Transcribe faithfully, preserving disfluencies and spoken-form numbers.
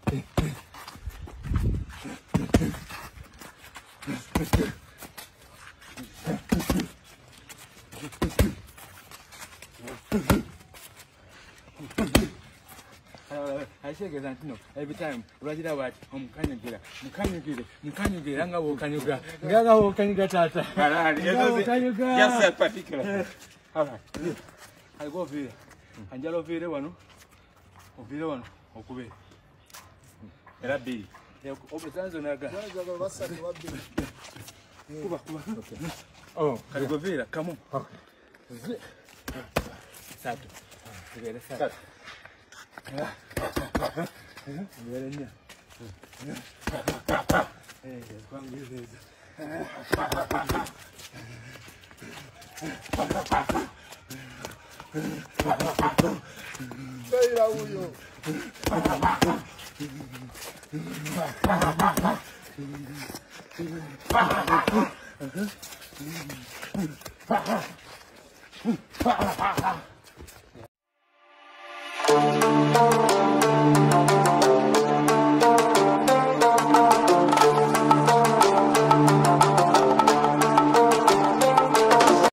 I say that no every time Rajida what um can you get you can you get you can you get anga wo can you get gaga wo can you get tata just a particular all right I go over anjalo vile wano ovile wano okube era bi obutanzo naga kuba kuba oh I go vile come on okay sato vile sato Verenya. Eh, kwangu hizo. Saira huyo.